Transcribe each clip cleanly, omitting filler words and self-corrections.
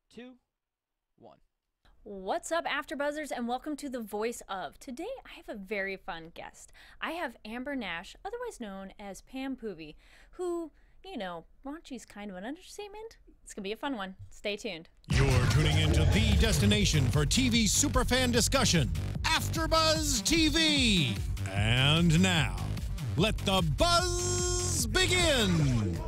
2, 1. What's up, AfterBuzzers, and welcome to The Voice Of. Today, I have a very fun guest. I have Amber Nash, otherwise known as Pam Poovey, who, you know, raunchy's kind of an understatement. It's going to be a fun one. Stay tuned. You're tuning into the destination for TV superfan discussion, AfterBuzz TV. And now, let the buzz begin.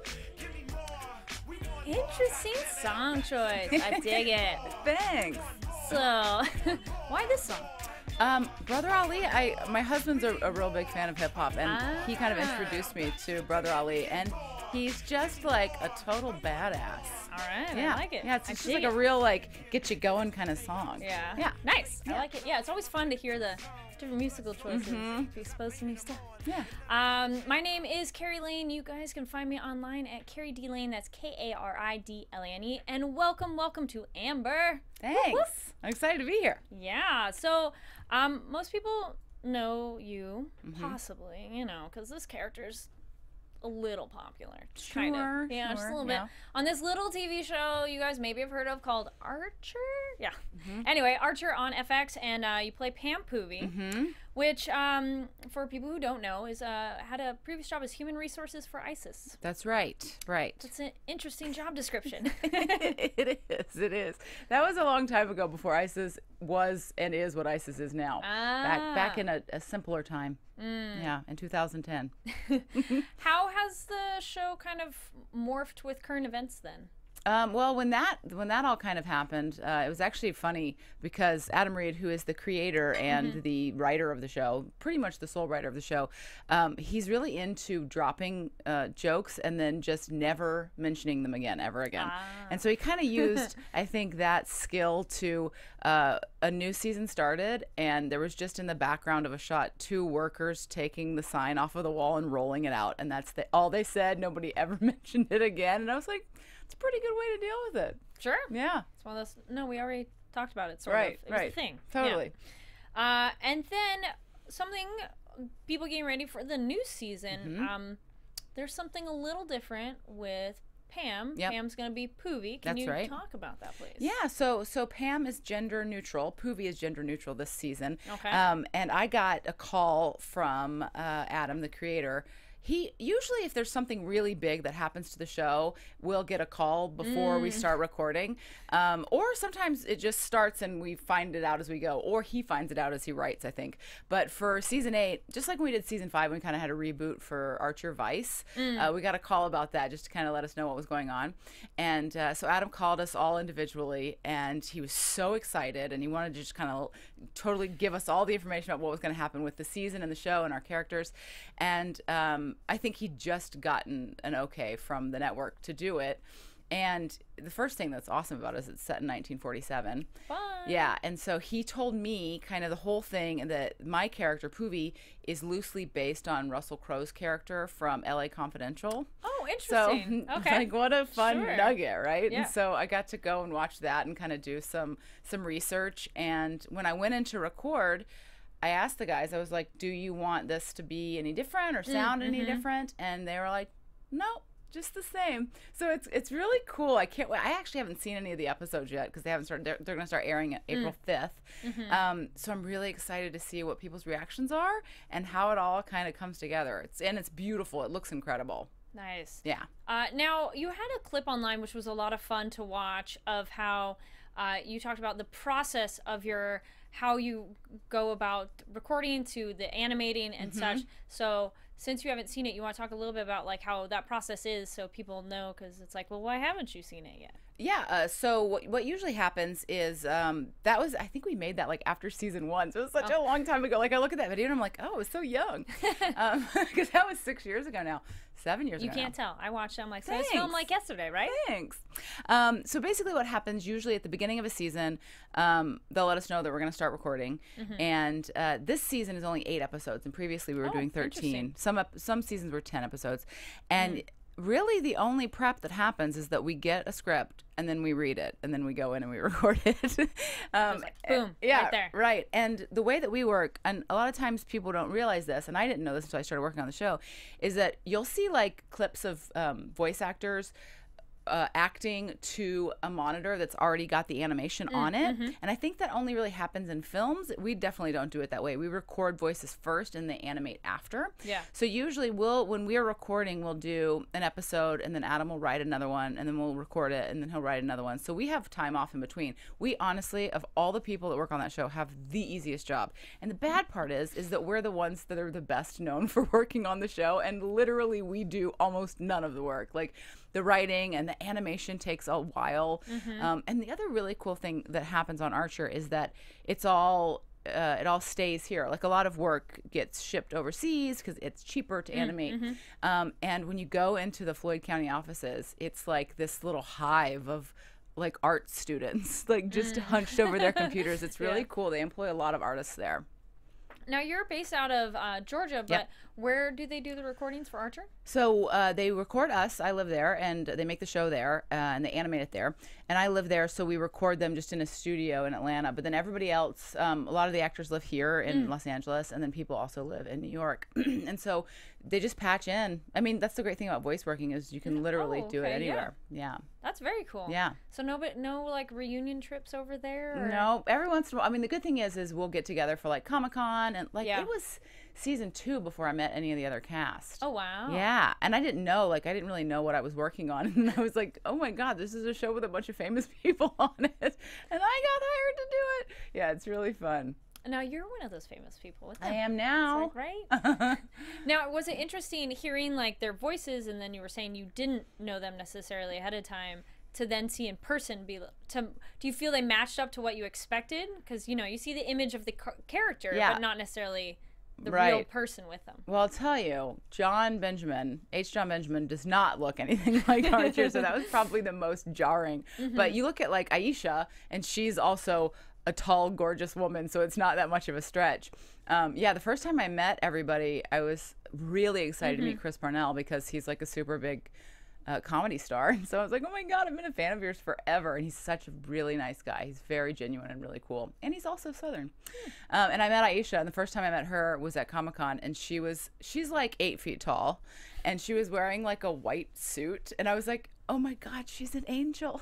Interesting song choice. I dig it. Thanks. So, why this song? Brother Ali, my husband's a real big fan of hip hop, and he kind of introduced me to Brother Ali, and he's just like a total badass. All right, Yeah. I like it. Yeah, it's just like a real like get you going kind of song. Yeah. Yeah. Nice. Yeah. I like it. Yeah, it's always fun to hear the different musical choices, be exposed to new stuff. Yeah. My name is Kari Lane. You guys can find me online at Kari D Lane. That's Karidlane. And welcome to Amber. Thanks. Woo-hoo. I'm excited to be here. Yeah. So, most people know you, possibly, you know, because this character's a little popular. Kind of. Yeah, just a little bit. On this little TV show you guys maybe have heard of called Archer? Yeah. Anyway, Archer on FX, and you play Pam Poovey, which, for people who don't know, is had a previous job as human resources for ISIS. That's right. Right. That's an interesting job description. It is. That was a long time ago before ISIS was and is what ISIS is now. Back in a simpler time. Yeah, in 2010. How has the show kind of morphed with current events then? Well, when that all kind of happened, it was actually funny because Adam Reed, who is the creator and the writer of the show, pretty much the sole writer of the show, he's really into dropping jokes and then just never mentioning them again, ever again. And so he kind of used, I think, that skill to a new season started, and there was just in the background of a shot 2 workers taking the sign off of the wall and rolling it out, and that's all they said. Nobody ever mentioned it again, and I was like, it's a pretty good way to deal with it. Sure. Yeah. It's one of those. No, we already talked about it. Sort Right. of. It was a thing. Totally. Yeah. And then something. People getting ready for the new season. There's something a little different with Pam. Yep. Pam's going to be Poovey. Can That's you right. talk about that, please? Yeah, so Pam is gender neutral. Poovey is gender neutral this season. Okay. And I got a call from Adam, the creator. He usually, if there's something really big that happens to the show, we'll get a call before we start recording. Or sometimes it just starts and we find it out as we go. Or he finds it out as he writes, I think. But for season 8, just like when we did season 5, we kind of had a reboot for Archer Vice. We got a call about that just to kind of let us know what was going on. And so Adam called us all individually, and he was so excited, and he wanted to just kind of totally give us all the information about what was going to happen with the season and the show and our characters. And I think he'd just gotten an okay from the network to do it. And the first thing that's awesome about it is it's set in 1947. Fun. Yeah, and so he told me kind of the whole thing, and that my character, Poovey, is loosely based on Russell Crowe's character from LA Confidential. Oh, So, interesting. Okay. like, what a fun Sure. nugget, right? Yeah. And so I got to go and watch that and kind of do some research. And when I went in to record, I asked the guys, I was like, do you want this to be any different or sound any different? And they were like, no, just the same. So it's really cool. I can't wait. I actually haven't seen any of the episodes yet because they haven't started. They're going to start airing it April 5th. So I'm really excited to see what people's reactions are and how it all kind of comes together. It's beautiful. It looks incredible. Nice. Yeah. Now, you had a clip online which was a lot of fun to watch of how you talked about the process of how you go about recording to the animating and such. So since you haven't seen it, you want to talk a little bit about like how that process is so people know, because it's like, well, why haven't you seen it yet? Yeah, so what usually happens is that was, I think we made that like after season 1, so it was such a long time ago. Like I look at that video and I'm like, oh, it was so young, because that was 6 years ago now, 7 years ago. You can't tell. I watched it. I'm like, so Thanks. it's filmed like yesterday, right? Thanks. So basically what happens usually at the beginning of a season, they'll let us know that we're going to start recording. And this season is only 8 episodes, and previously we were doing 13. Some seasons were 10 episodes. And really the only prep that happens is that we get a script and then we read it and then we go in and we record it. Like, boom, yeah, right there. Right. And the way that we work, and a lot of times people don't realize this, and I didn't know this until I started working on the show, is that you'll see like clips of voice actors acting to a monitor that's already got the animation on it. And I think that only really happens in films. We definitely don't do it that way. We record voices first and they animate after. Yeah. So usually when we are recording, we'll do an episode and then Adam will write another one and then we'll record it and then he'll write another one. So we have time off in between. We honestly, of all the people that work on that show, have the easiest job. And the bad part is that we're the ones that are the best known for working on the show, and literally we do almost none of the work. Like the writing and the animation takes a while. And the other really cool thing that happens on Archer is that it all stays here. Like a lot of work gets shipped overseas because it's cheaper to animate. And when you go into the Floyd County offices, it's like this little hive of like art students, like just hunched over their computers. It's really cool. They employ a lot of artists there. Now, you're based out of Georgia, but where do they do the recordings for Archer? So they record us. I live there, and they make the show there, and they animate it there. And I live there, so we record them just in a studio in Atlanta. But then everybody else, a lot of the actors live here in Los Angeles, and then people also live in New York. And so they just patch in. I mean, that's the great thing about voice working is you can literally do it anywhere. Yeah. That's very cool. Yeah. So no like reunion trips over there? Or? No. Every once in a while. I mean, the good thing is we'll get together for like Comic-Con, and like it was season 2 before I met any of the other cast. Oh, wow. Yeah. And I didn't know, like, I didn't really know what I was working on. And I was like, oh my God, this is a show with a bunch of famous people on it. And I got hired to do it. Yeah, it's really fun. Now, you're one of those famous people. I am now. Right? Now, was it interesting hearing, like, their voices, and then you were saying you didn't know them necessarily ahead of time, to then see in person? Do you feel they matched up to what you expected? Because, you know, you see the image of the character, but not necessarily the real person with them. Well, I'll tell you, John Benjamin does not look anything like Archer, so that was probably the most jarring. But you look at, like, Aisha, and she's also a tall, gorgeous woman, so it's not that much of a stretch. Yeah, the first time I met everybody, I was really excited to meet Chris Parnell because he's like a super big comedy star. And so I was like, oh my God, I've been a fan of yours forever. And he's such a really nice guy. He's very genuine and really cool. And he's also Southern. And I met Aisha, and the first time I met her was at Comic-Con, and she's like 8 feet tall, and she was wearing like a white suit. And I was like, oh my God, she's an angel.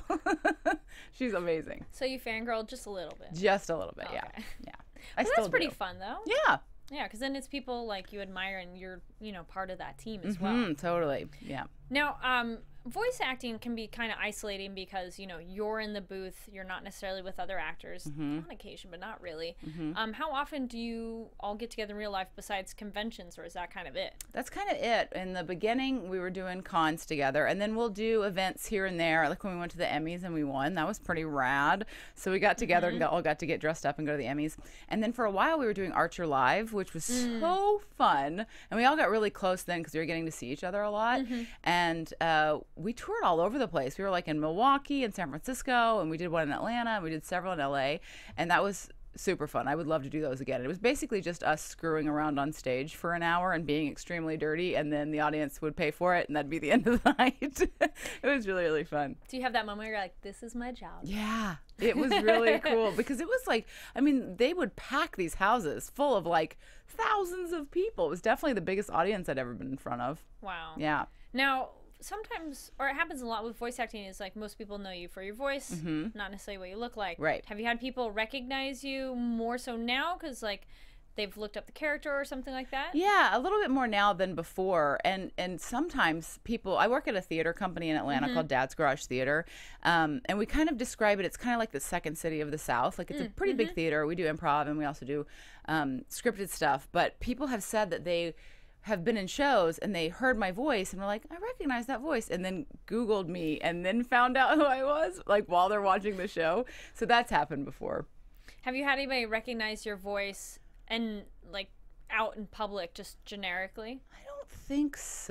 She's amazing. So you fangirled just a little bit? Just a little bit, yeah. That's pretty fun, though. Yeah. Yeah, because then it's people like you admire, and you're, you know, part of that team as well. Totally, yeah. Now, voice acting can be kind of isolating because, you know, you're in the booth, you're not necessarily with other actors on occasion, but not really. How often do you all get together in real life besides conventions, or is that kind of it? That's kind of it. In the beginning, we were doing cons together, and then we'll do events here and there. Like when we went to the Emmys and we won, that was pretty rad. So we got together and all got to get dressed up and go to the Emmys. And then for a while, we were doing Archer Live, which was so fun. And we all got really close then because we were getting to see each other a lot. And we toured all over the place. We were like in Milwaukee and San Francisco, and we did one in Atlanta, and we did several in LA, and that was super fun. I would love to do those again. It was basically just us screwing around on stage for an hour and being extremely dirty, and then the audience would pay for it, and that'd be the end of the night. It was really, really fun. Do you have that moment where you're like, this is my job? Yeah, it was really cool because it was like, I mean, they would pack these houses full of like thousands of people. It was definitely the biggest audience I'd ever been in front of. Wow. Yeah. Now, sometimes, or it happens a lot with voice acting, is like most people know you for your voice, not necessarily what you look like. Right. Have you had people recognize you more so now because like they've looked up the character or something like that? Yeah, a little bit more now than before. And sometimes people, I work at a theater company in Atlanta called Dad's Garage Theater, and we kind of describe it, it's kind of like the second city of the South. Like it's a pretty big theater. We do improv and we also do scripted stuff, but people have said that they have been in shows and they heard my voice and were like, I recognize that voice, and then Googled me and then found out who I was, like while they're watching the show. So that's happened before. Have you had anybody recognize your voice and like out in public just generically? I don't think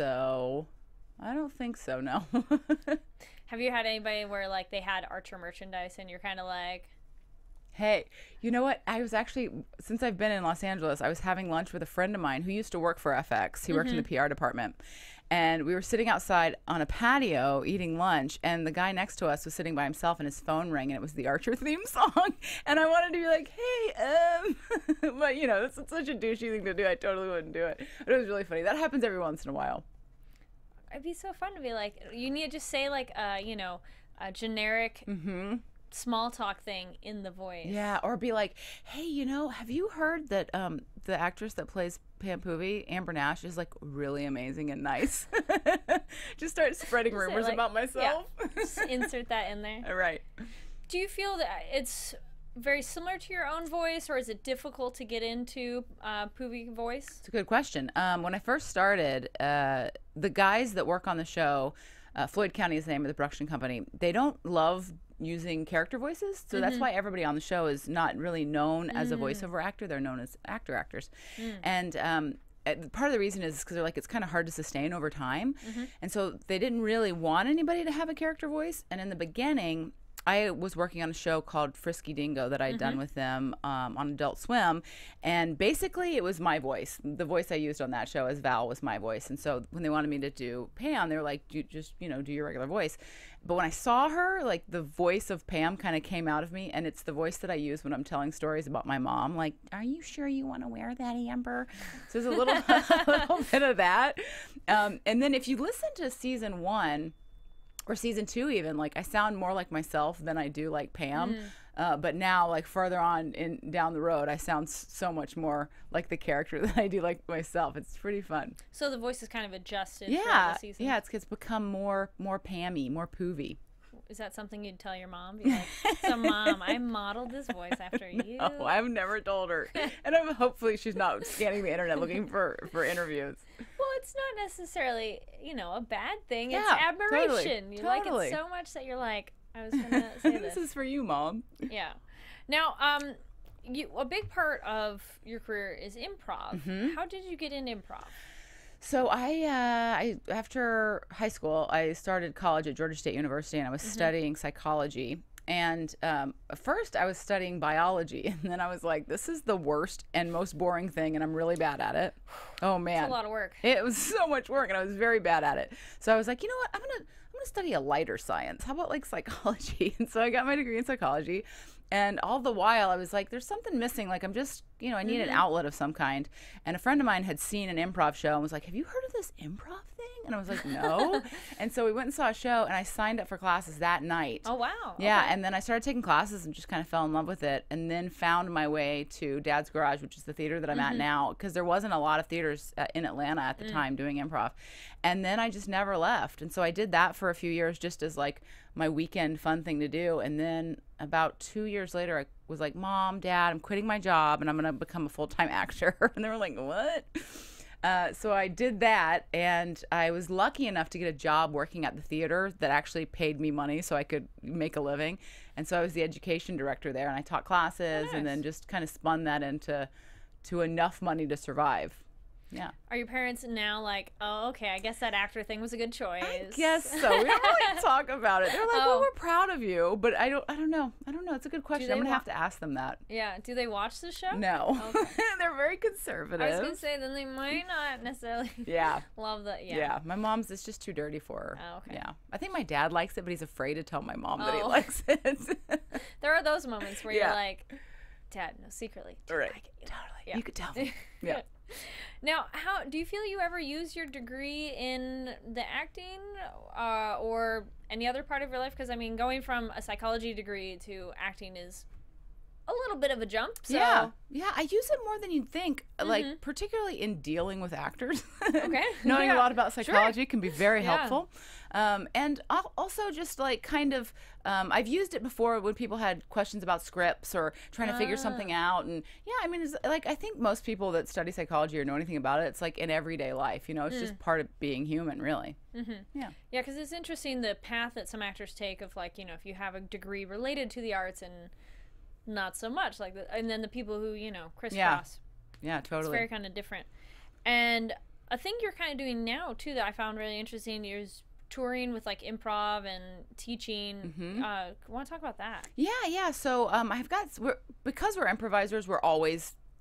so. No. Have you had anybody where like they had Archer merchandise and you're kind of like, hey, you know what? I was actually, since I've been in Los Angeles, I was having lunch with a friend of mine who used to work for FX. He worked in the PR department. And we were sitting outside on a patio eating lunch, and the guy next to us was sitting by himself, and his phone rang, and it was the Archer theme song. And I wanted to be like, hey, but you know, it's such a douchey thing to do. I totally wouldn't do it. But it was really funny. That happens every once in a while. it'd be so fun to be like, you need to just say like, you know, a generic small talk thing in the voice. Yeah, or be like, hey, you know, have you heard that the actress that plays Pam Poovey, Amber Nash, is like really amazing and nice? Just start spreading rumors like, about myself. Yeah. Just insert that in there. All right. Do you feel that it's very similar to your own voice, or is it difficult to get into Poovey voice? It's a good question. When I first started, the guys that work on the show, Floyd County is the name of the production company, they don't love using character voices, so that's why everybody on the show is not really known as a voiceover actor. They're known as actors. And part of the reason is because they're like, it's kind of hard to sustain over time. And so they didn't really want anybody to have a character voice. And in the beginning, I was working on a show called Frisky Dingo that I'd done with them on Adult Swim, and basically it was my voice. The voice I used on that show as Val was my voice, and so when they wanted me to do Pam, they were like, just, you know, do your regular voice. But when I saw her, like, the voice of Pam kind of came out of me, and it's the voice that I use when I'm telling stories about my mom. Like, are you sure you want to wear that, Amber? So there's a little, a little bit of that. And then if you listen to season 1, or season 2 even, like, I sound more like myself than I do like Pam. But now, like, further on down the road, I sound so much more like the character than I do like myself. It's pretty fun. So the voice is kind of adjusted throughout the season? Yeah, it's become more Pammy, more Poovey. Is that something you'd tell your mom? Be like, so Mom, I modeled this voice after you. No, I've never told her. And hopefully she's not scanning the internet looking for interviews. Well, it's not necessarily, you know, a bad thing. Yeah, it's admiration. Totally, You like it so much that you're like, I was going to say this. This is for you, Mom. Yeah. Now, a big part of your career is improv. How did you get into improv? So I after high school, I started college at Georgia State University, and I was studying psychology. And first I was studying biology, and then I was like, this is the worst and most boring thing, and I'm really bad at it. Oh man, it's a lot of work. It was so much work, and I was very bad at it. So I was like, you know what, I'm gonna study a lighter science. How about like psychology? And so I got my degree in psychology. And all the while, I was like, there's something missing. Like, I'm just, you know, I need an outlet of some kind. And a friend of mine had seen an improv show and was like, have you heard of this improv thing? And I was like, no. And so we went and saw a show, and I signed up for classes that night. Oh, wow. Yeah, okay. And then I started taking classes and just kind of fell in love with it, and then found my way to Dad's Garage, which is the theater that I'm at now, because there wasn't a lot of theaters in Atlanta at the time doing improv. And then I just never left. And so I did that for a few years just as like my weekend fun thing to do. And then about 2 years later, I was like, Mom, Dad, I'm quitting my job and I'm going to become a full-time actor. And they were like, what? So I did that, and I was lucky enough to get a job working at the theater that actually paid me money so I could make a living. And so I was the education director there, and I taught classes and then just kind of spun that into enough money to survive. Yeah. Are your parents now like, oh, okay, I guess that actor thing was a good choice? I guess so. We don't really talk about it. They're like, well, we're proud of you, but I don't know. It's a good question. I'm going to have to ask them that. Yeah. Do they watch the show? No. Okay. They're very conservative. I was going to say, then they might not necessarily love that. Yeah. My mom's, it's just too dirty for her. Oh, okay. Yeah. I think my dad likes it, but he's afraid to tell my mom that he likes it. There are those moments where you're like, Dad, no, secretly. Right. Like it. Totally. Yeah. You could tell me. Yeah. Now, how do you feel you ever use your degree in the acting or any other part of your life? Because, I mean, going from a psychology degree to acting is a little bit of a jump. So. Yeah, I use it more than you'd think, like particularly in dealing with actors. Okay. Knowing a lot about psychology can be very helpful. And also just like kind of, I've used it before when people had questions about scripts or trying to figure something out. And I mean, it's like, I think most people that study psychology or know anything about it, it's like in everyday life, you know, it's just part of being human, really. Yeah, because it's interesting the path that some actors take of like, you know, if you have a degree related to the arts and not so much like and then the people who, you know, crisscross. Yeah, totally. It's very kind of different. And a thing you're kind of doing now too that I found really interesting is touring with like improv and teaching. Want to talk about that? Yeah. So I've got, because we're improvisers, we're always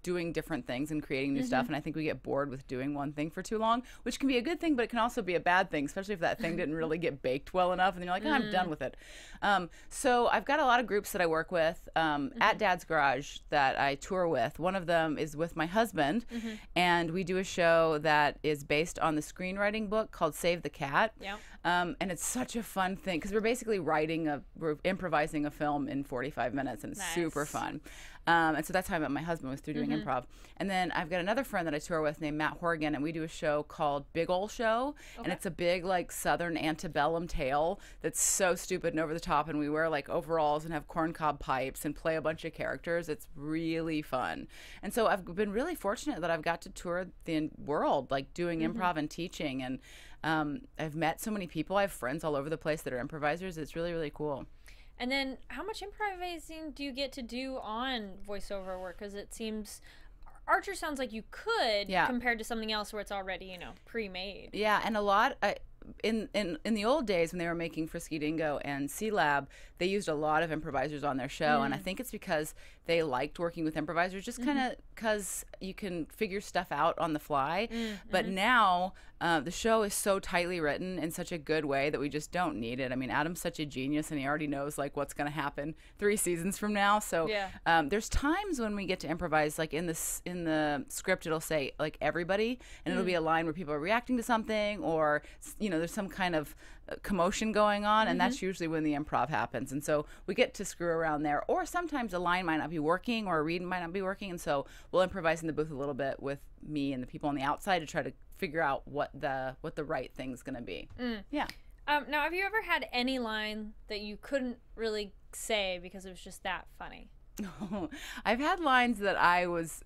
doing different things and creating new stuff, and I think we get bored with doing one thing for too long, which can be a good thing, but it can also be a bad thing, especially if that thing didn't really get baked well enough, and then you're like, oh, I'm done with it. So I've got a lot of groups that I work with at Dad's Garage that I tour with. One of them is with my husband, and we do a show that is based on the screenwriting book called Save the Cat. Yeah. And it's such a fun thing because we're basically we're improvising a film in 45 minutes, and it's super fun. And so that's how I met my husband, was through doing improv. And then I've got another friend that I tour with named Matt Horgan, and we do a show called Big Ol' Show. And it's a big, like, Southern antebellum tale that's so stupid and over the top, and we wear, like, overalls and have corncob pipes and play a bunch of characters. It's really fun. And so I've been really fortunate that I've got to tour the world, like, doing improv and teaching. And I've met so many people. I have friends all over the place that are improvisers. It's really, really cool. And then how much improvising do you get to do on voiceover work? Because it seems Archer sounds like you could compared to something else where it's already, you know, pre-made. Yeah, and a lot in the old days when they were making Frisky Dingo and C-Lab, they used a lot of improvisers on their show, and I think it's because they liked working with improvisers, just kind of because you can figure stuff out on the fly. But now the show is so tightly written in such a good way that we just don't need it. I mean, Adam's such a genius, and he already knows like what's going to happen 3 seasons from now. So there's times when we get to improvise, like in the script, it'll say like everybody, and it'll be a line where people are reacting to something, or you know, there's some kind of commotion going on, and that's usually when the improv happens. And so we get to screw around there, or sometimes a line might not be working or a read might not be working, and so we'll improvise in the booth a little bit with me and the people on the outside to try to figure out what the right thing's gonna be. Yeah. Now, have you ever had any line that you couldn't really say because it was just that funny? I've had lines that I was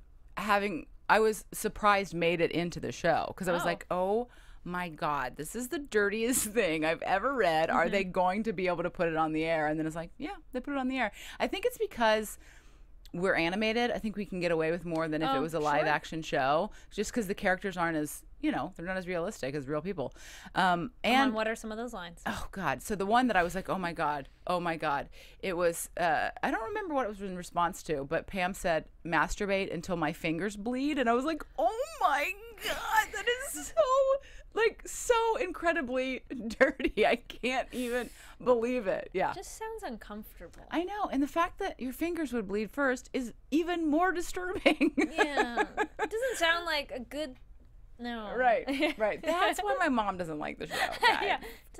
surprised made it into the show, because I was like, oh my God, this is the dirtiest thing I've ever read. Are they going to be able to put it on the air? And then it's like, yeah, they put it on the air. I think it's because we're animated. I think we can get away with more than if it was a live action show, just because the characters aren't as, you know, they're not as realistic as real people. And what are some of those lines? Oh God. So the one that I was like, oh my God, it was, I don't remember what it was in response to, but Pam said, masturbate until my fingers bleed. And I was like, oh my God, that is so incredibly dirty. I can't even believe it. Yeah. It just sounds uncomfortable. I know. And the fact that your fingers would bleed first is even more disturbing. Yeah. It doesn't sound like a good... No. Right. That's why my mom doesn't like the show. Yeah.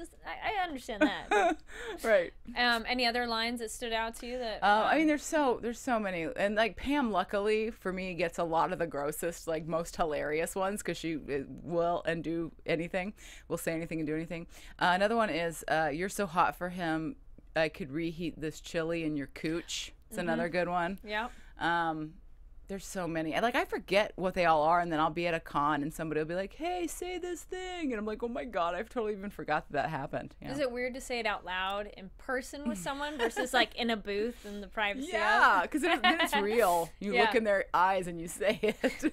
I understand that. Right. Any other lines that stood out to you that... I mean, there's so many. And like Pam, luckily for me, gets a lot of the grossest, like most hilarious ones, because she will and do anything. Will say anything and do anything. Another one is, you're so hot for him, I could reheat this chili in your cooch. It's another good one. Yep. There's so many. I forget what they all are, and then I'll be at a con, and somebody will be like, hey, say this thing. And I'm like, oh, my God, I've totally even forgot that happened. Yeah. Is it weird to say it out loud in person with someone versus, like, in a booth in the privacy? Yeah, because then it's real. You look in their eyes and you say it.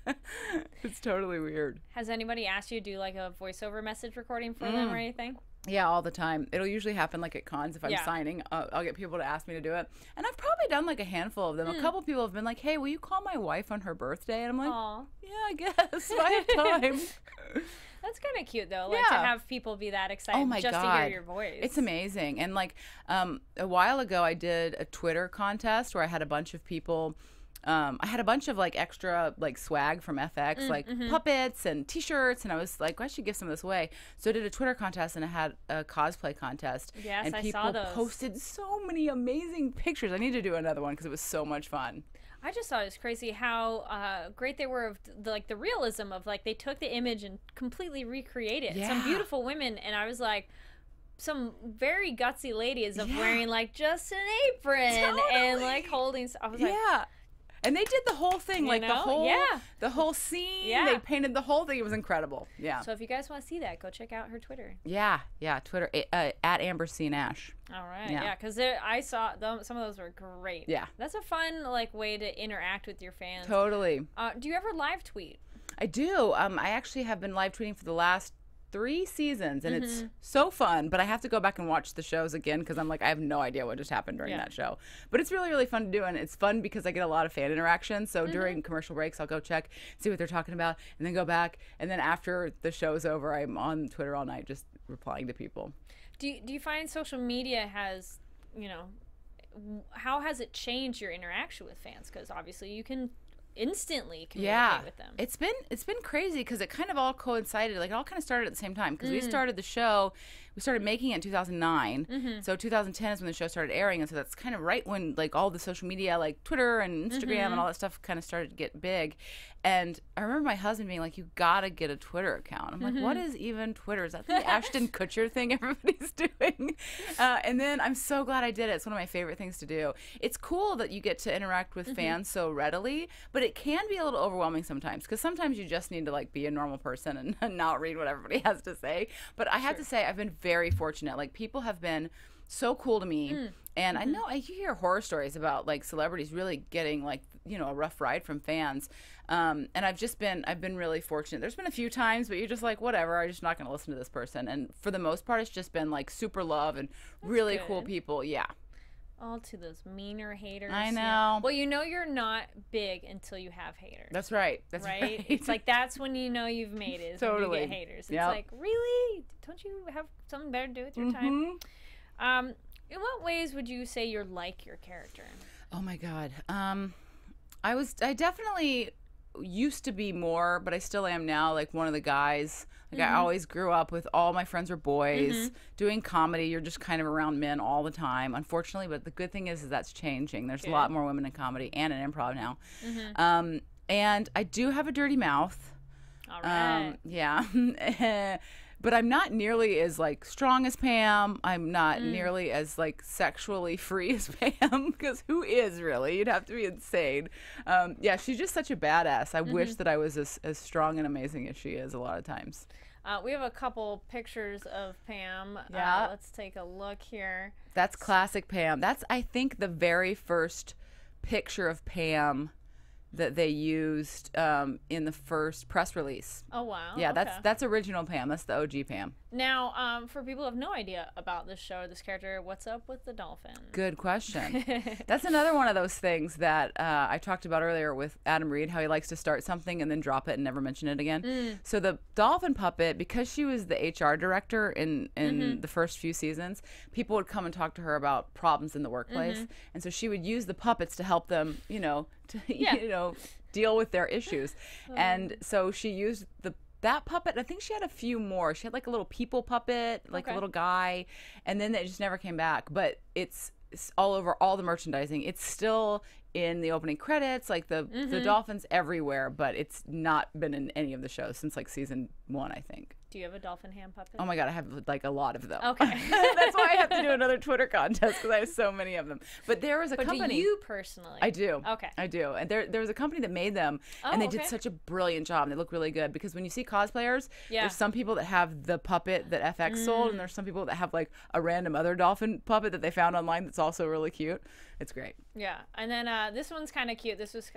It's totally weird. Has anybody asked you to do, like, a voiceover message recording for them or anything? Yeah, all the time. It'll usually happen like at cons if I'm signing. I'll get people to ask me to do it. And I've probably done like a handful of them. A couple people have been like, hey, will you call my wife on her birthday? And I'm like, yeah, I guess. I have time. That's kind of cute, though, like to have people be that excited just to hear your voice. It's amazing. And like a while ago, I did a Twitter contest where I had a bunch of people... I had a bunch of like extra like swag from FX, like puppets and T-shirts, and I was like, well, I should give some of this away. So I did a Twitter contest, and I had a cosplay contest. Yes, and people I saw those. Posted so many amazing pictures. I need to do another one because it was so much fun. I just thought it was crazy how great they were of the realism of like they took the image and completely recreated some beautiful women, and I was like, some very gutsy ladies of wearing like just an apron and like holding. I was like, and they did the whole thing, like the whole scene. Yeah. They painted the whole thing. It was incredible. Yeah. So if you guys want to see that, go check out her Twitter. Yeah, Twitter at Amber Nash. All right. Yeah, because I saw some of those were great. Yeah. That's a fun like way to interact with your fans. Totally. Do you ever live tweet? I do. I actually have been live tweeting for the last 3 seasons, and it's so fun, but I have to go back and watch the shows again because I'm like, I have no idea what just happened during that show. But it's really, really fun to do, and it's fun because I get a lot of fan interaction. So during commercial breaks, I'll go check, see what they're talking about, and then go back. And then after the show's over, I'm on Twitter all night just replying to people. Do you find social media has, you know, how has it changed your interaction with fans? Because obviously you can instantly communicate with them. It's been crazy because it kind of all coincided. Like, it all kind of started at the same time because we started the show. We started making it in 2009. So 2010 is when the show started airing, and so that's kind of right when like all the social media, like Twitter and Instagram and all that stuff, kind of started to get big. And I remember my husband being like, "You gotta get a Twitter account." I'm like, "What is even Twitter? Is that the Ashton Kutcher thing everybody's doing?" And then I'm so glad I did it. It's one of my favorite things to do. It's cool that you get to interact with fans so readily, but it can be a little overwhelming sometimes because sometimes you just need to like be a normal person and not read what everybody has to say. But I have to say, I've been very fortunate. Like, people have been so cool to me. And I know you hear horror stories about like celebrities really getting like, you know, a rough ride from fans. And I've been really fortunate. There's been a few times, but you're just like, whatever, I'm just not going to listen to this person. And for the most part, it's just been like super love and really cool people. Yeah. All to those meaner haters. I know. Yeah. Well, you know you're not big until you have haters. That's right. That's right. It's like that's when you know you've made it. Totally. When you get haters. It's like, really? Don't you have something better to do with your time? In what ways would you say you're like your character? Oh my God. I definitely used to be more, but I still am now, like one of the guys. Like, I always grew up with all my friends were boys. Doing comedy, you're just kind of around men all the time, unfortunately. But the good thing is that's changing. There's a lot more women in comedy and in improv now. And I do have a dirty mouth. All right. Yeah. But I'm not nearly as like strong as Pam. I'm not nearly as like sexually free as Pam, because who is really? You'd have to be insane. Yeah, she's just such a badass. I wish that I was as strong and amazing as she is a lot of times. We have a couple pictures of Pam. Yeah. Let's take a look here. That's classic Pam. That's, I think, the very first picture of Pam that they used in the first press release. Oh, wow. Yeah, that's original Pam. That's the OG Pam. Now, for people who have no idea about this show or this character, what's up with the dolphin? Good question. That's another one of those things that I talked about earlier with Adam Reed, how he likes to start something and then drop it and never mention it again. So the dolphin puppet, because she was the HR director in the first few seasons, people would come and talk to her about problems in the workplace. And so she would use the puppets to help them, you know, deal with their issues. And so she used that puppet. I think she had a few more. She had like a little people puppet, like a little guy, and then it just never came back. But it's all over all the merchandising. It's still in the opening credits, like the dolphins everywhere, but it's not been in any of the shows since like season 1, I think. Do you have a dolphin hand puppet? Oh my God, I have like a lot of them. Okay. That's why I have to do another Twitter contest, because I have so many of them. But there was a company. But do you personally? I do. Okay. I do. And there was a company that made them, and they did such a brilliant job. They look really good, because when you see cosplayers, there's some people that have the puppet that FX sold, and there's some people that have like a random other dolphin puppet that they found online that's also really cute. It's great. Yeah. And then this one's kind of cute. This was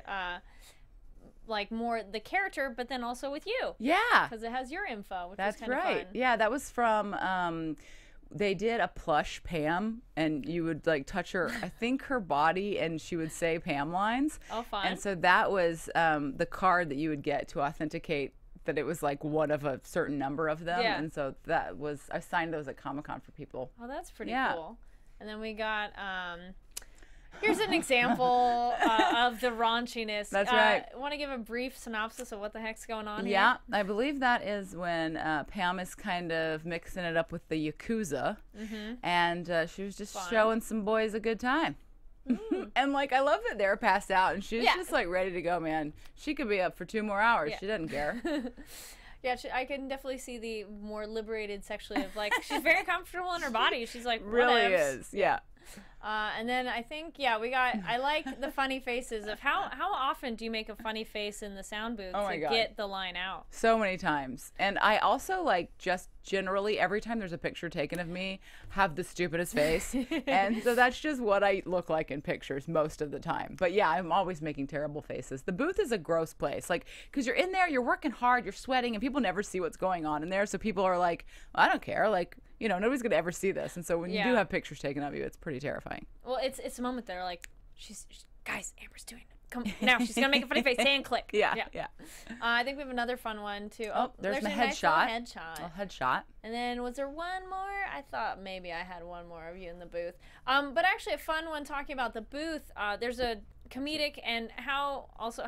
like more the character, but then also with you. Yeah. Because it has your info, which is kind of fun. Yeah, that was from they did a plush Pam, and you would like touch her, I think her body, and she would say Pam lines. Oh, fun. And so that was the card that you would get to authenticate that it was like one of a certain number of them. Yeah. And so that was, I signed those at Comic-Con for people. Oh, that's pretty cool. And then we got here's an example of the raunchiness. That's right. Want to give a brief synopsis of what the heck's going on here? Yeah, I believe that is when Pam is kind of mixing it up with the Yakuza, and she was just showing some boys a good time. And like, I love that they're passed out, and she's just like ready to go, man. She could be up for 2 more hours. She doesn't care. Yeah, I can definitely see the more liberated sexually of like, she's very comfortable in her body. She's like, really is, yeah. And then I think, I like the funny faces of how often do you make a funny face in the sound booth to get the line out? So many times. And I also like just generally every time there's a picture taken of me, have the stupidest face. And so that's just what I look like in pictures most of the time. But yeah, I'm always making terrible faces. The booth is a gross place. Like, because you're in there, you're working hard, you're sweating, and people never see what's going on in there. So people are like, well, I don't care. Like, you know, nobody's going to ever see this. And so when you do have pictures taken of you, it's pretty terrifying. Well, it's a moment there, like, guys, Amber's doing it. Come now, she's gonna make a funny face and click. Yeah. I think we have another fun one too. Oh, there's my headshot. Headshot. And then was there one more? I thought maybe I had one more of you in the booth. But actually, a fun one talking about the booth. There's a comedic and how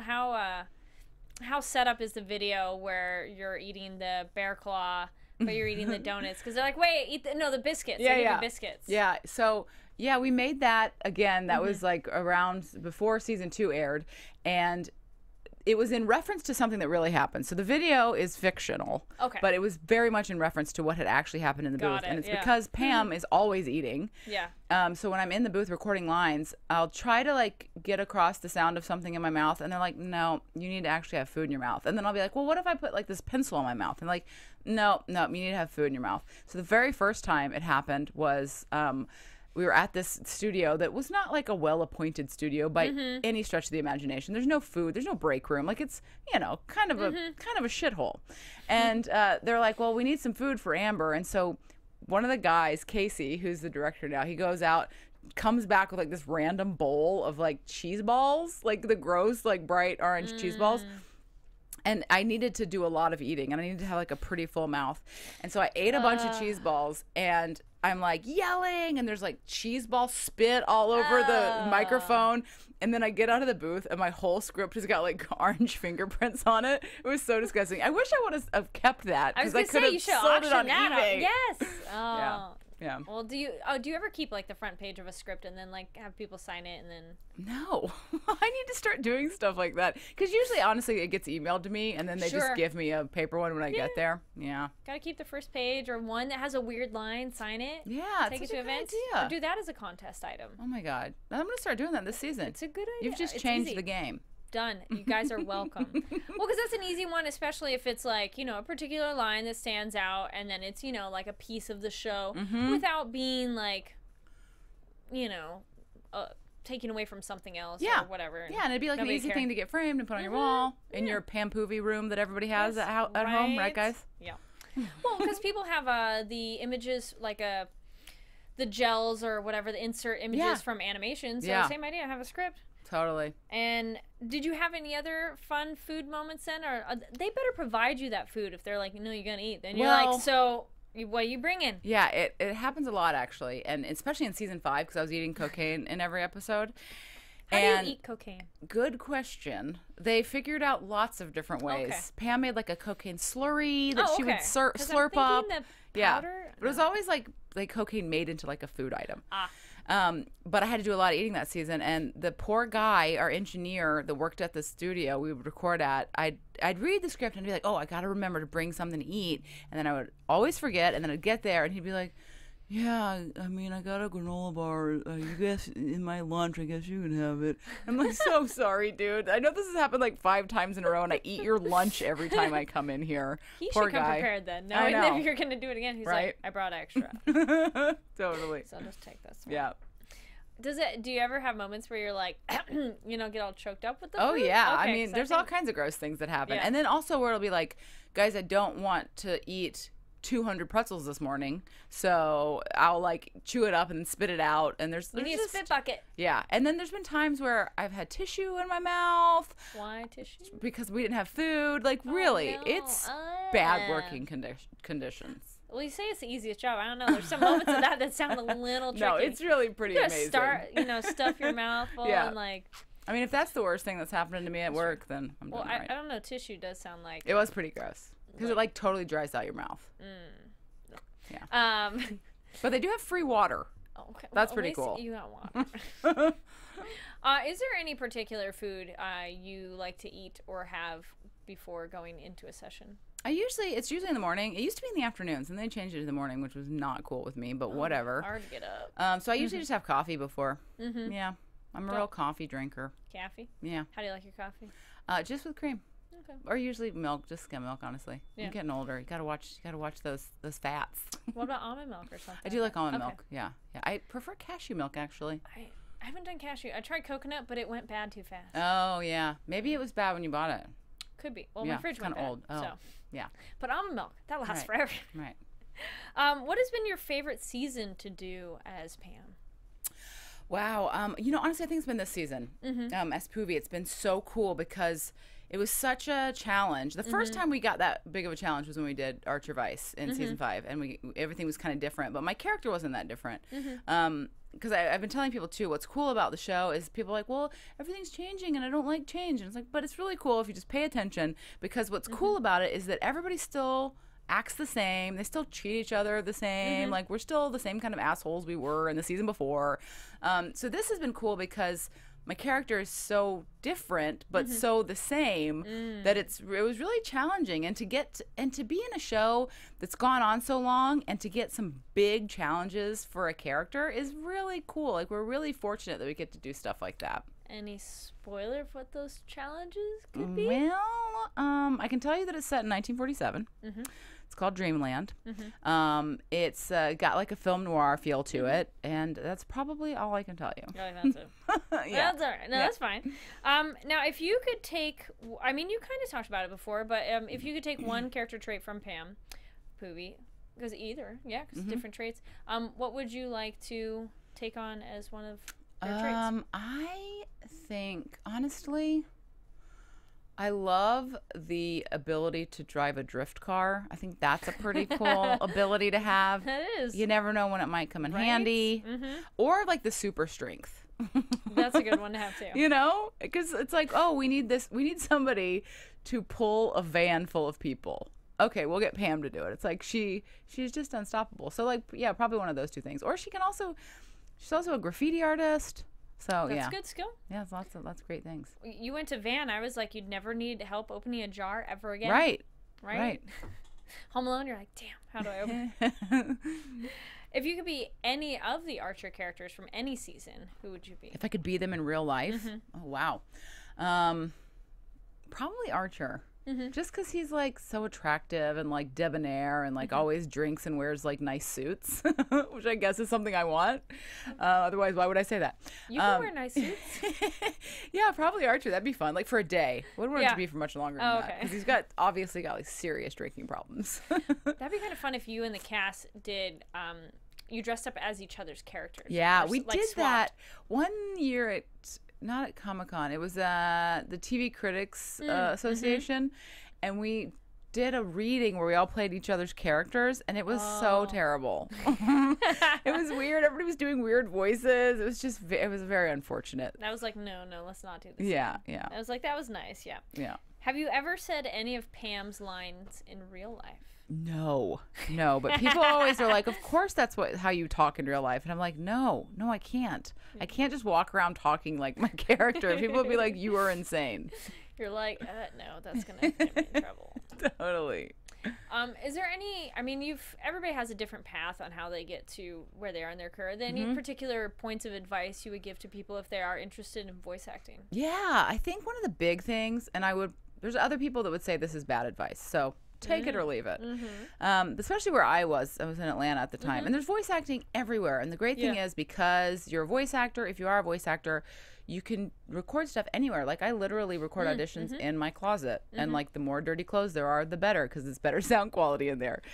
set up is the video where you're eating the bear claw, but you're eating the donuts because they're like, wait, eat the biscuits. Yeah, biscuits. Yeah. So. Yeah, we made that again. That was like around before season 2 aired, and it was in reference to something that really happened. So the video is fictional, but it was very much in reference to what had actually happened in the booth, and it's because Pam is always eating. Yeah. So when I'm in the booth recording lines, I'll try to like get across the sound of something in my mouth, and they're like, "No, you need to actually have food in your mouth." And then I'll be like, "Well, what if I put like this pencil in my mouth?" And like, "No, you need to have food in your mouth." So the very first time it happened was. We were at this studio that was not like a well-appointed studio by any stretch of the imagination. There's no food. There's no break room. Like it's, you know, kind of a shithole. And they're like, well, we need some food for Amber. And so one of the guys, Casey, who's the director now, he goes out, comes back with like this random bowl of like cheese balls, like the gross, like bright orange cheese balls. And I needed to do a lot of eating, and I needed to have like a pretty full mouth. And so I ate a bunch of cheese balls, and I'm like yelling, and there's like cheese ball spit all over the microphone. And then I get out of the booth, and my whole script has got like orange fingerprints on it. It was so disgusting. I wish I would have kept that because I could have sold it on eBay. Yes. Oh. Yeah. Well, do you ever keep like the front page of a script and then like have people sign it and then? No, I need to start doing stuff like that because usually, honestly, it gets emailed to me and then they just give me a paper one when I get there. Yeah. Gotta keep the first page or one that has a weird line. Sign it. Yeah. Take it to events. Or do that as a contest item. Oh my God, I'm gonna start doing that this season. It's a good idea. You've just changed the game. Done. You guys are welcome. Well, because that's an easy one, especially if it's like, you know, a particular line that stands out and then it's, you know, like a piece of the show without being like, you know, taken away from something else or whatever. Yeah, and it'd be like an easy thing to get framed and put on your wall in your Pam Poovey room that everybody has at home, right, guys? Yeah. Well, because people have the images, like the gels or whatever, the insert images from animation. So same idea, have a script. Totally. And did you have any other fun food moments then? Or they better provide you that food if they're like, no, you're going to eat. Then you're like, so what are you bringing? Yeah, it happens a lot, actually. And especially in season 5, because I was eating cocaine in every episode. How do you eat cocaine? Good question. They figured out lots of different ways. Okay. Pam made like a cocaine slurry that she would slurp up. Powder? But it was always like cocaine made into like a food item. But I had to do a lot of eating that season, and the poor guy, our engineer that worked at the studio we would record at, I'd read the script and be like, oh, I gotta remember to bring something to eat, and then I would always forget, and then I'd get there and he'd be like, yeah, I mean, I got a granola bar, you guess in my lunch, I guess you can have it. I'm like, so sorry, dude. I know this has happened like 5 times in a row, and I eat your lunch every time I come in in. He Poor should come guy. prepared then, knowing that you're gonna do it again. He's like, I brought extra. Totally. So I'll just take this one. Yeah. Do you ever have moments where you're like, you know, get all choked up with the food? Oh, yeah. Okay, I mean, there's all kinds of gross things that happen. And then also where it'll be like, guys, I don't want to eat 200 pretzels this morning, so I'll like chew it up and spit it out. And there's need a spit bucket. Yeah. And then there's been times where I've had tissue in my mouth. Why tissue? Because we didn't have food. Like, really, it's bad working conditions. Well, you say it's the easiest job. I don't know. There's some moments of that sound a little tricky. No, it's really pretty amazing. Stuff your mouth full and like. I mean, if that's the worst thing that's happening to me at work, then I'm doing right. I don't know. Tissue does sound like. It was pretty gross because it like totally dries out your mouth. Yeah. But they do have free water. Oh, okay. That's pretty cool. You got water. Is there any particular food you like to eat or have before going into a session? It's usually in the morning. It used to be in the afternoons, and they changed it to the morning, which was not cool with me, but whatever. Hard to get up. So I usually just have coffee before. Yeah, I'm a real coffee drinker. Coffee? Yeah. How do you like your coffee? Just with cream. Okay. Or usually milk, just skim milk, honestly. Yeah. I'm getting older. You gotta watch those fats. What about almond milk or something? I do like almond milk. Yeah. I prefer cashew milk, actually. I haven't done cashew. I tried coconut, but it went bad too fast. Oh yeah, maybe it was bad when you bought it. Could be. Well, my fridge went bad, old. Oh. So. Yeah. But almond milk, that lasts forever. Right. What has been your favorite season to do as Pam? Wow. Honestly, I think it's been this season. As Poovey, it's been so cool because it was such a challenge. The first time we got that big of a challenge was when we did Archer Vice in season 5, and everything was kind of different, but my character wasn't that different. Because I've been telling people too, what's cool about the show is people are like, well, everything's changing and I don't like change. And it's like, but it's really cool if you just pay attention, because what's cool about it is that everybody still acts the same. They still treat each other the same. Like, we're still the same kind of assholes we were in the season before. So this has been cool because my character is so different but so the same that it was really challenging, and to be in a show that's gone on so long and to get some big challenges for a character is really cool. Like, we're really fortunate that we get to do stuff like that. Any spoiler of what those challenges could be? Well, I can tell you that it's set in 1947. It's called Dreamland. It's got like a film noir feel to it, and that's probably all I can tell you. Oh, that's it. Yeah. That's all right. No, that's fine. Now, if you could take, I mean, you kind of talked about it before, but if you could take one character trait from Pam Poovey, because different traits, what would you like to take on as one of your traits? I think, honestly, I love the ability to drive a drift car. I think that's a pretty cool ability to have. That is. You never know when it might come in handy. Or like the super strength. That's a good one to have too. You know? Because it's like, oh, we need somebody to pull a van full of people. Okay, we'll get Pam to do it. It's like she's just unstoppable. So like, yeah, probably one of those two things. Or she's also a graffiti artist. So that's a good skill. Yeah, lots of great things. You went to van. I was like, you'd never need help opening a jar ever again. Right. Home Alone, you're like, damn, how do I open? If you could be any of the Archer characters from any season, who would you be? If I could be them in real life? Oh, wow. Probably Archer. Just because he's like so attractive and like debonair and like always drinks and wears like nice suits, which I guess is something I want. Otherwise, why would I say that? You can wear nice suits. Yeah, probably Archer. That'd be fun. Like for a day. Wouldn't want it to be for much longer than that. Because he's obviously got like serious drinking problems. That'd be kind of fun if you and the cast did. You dressed up as each other's characters. Yeah, we did that one year not at Comic-Con. It was the TV Critics Association, and we did a reading where we all played each other's characters, and it was so terrible. It was weird. Everybody was doing weird voices. It was very unfortunate. I was like, no, let's not do this. Yeah. I was like, that was nice. Yeah. Have you ever said any of Pam's lines in real life? No, but people always are like, of course that's how you talk in real life. And I'm like, no, I can't. I can't just walk around talking like my character. People would be like, you are insane. You're like, no, that's going to get me in trouble. Totally. Is there any, I mean, everybody has a different path on how they get to where they are in their career. Are there any particular points of advice you would give to people if they are interested in voice acting? Yeah, I think one of the big things, and there's other people that would say this is bad advice, so take it or leave it. Especially where I was in Atlanta at the time. And there's voice acting everywhere. And the great thing is, because you're a voice actor, if you are a voice actor, you can record stuff anywhere. Like, I literally record auditions in my closet. And, like, the more dirty clothes there are, the better, because it's better sound quality in there.